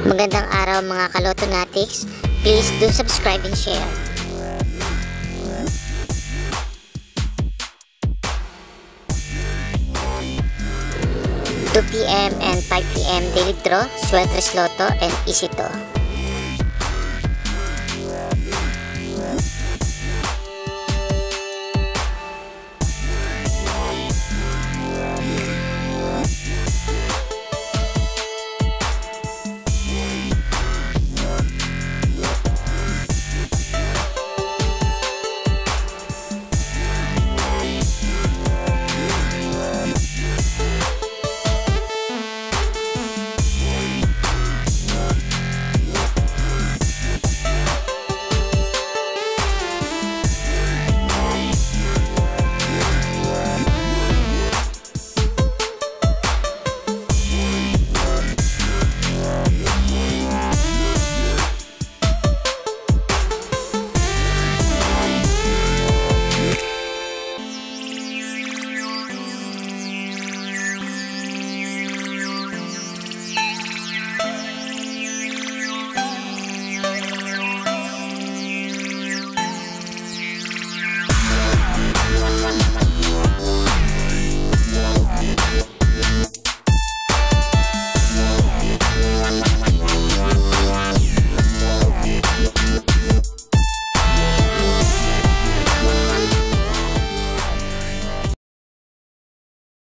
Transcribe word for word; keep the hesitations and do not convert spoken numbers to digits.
Magandang araw mga ka-Lottonatics. Please do subscribe and share. two p m and five p m daily draw, Swertres Lotto and Ez two.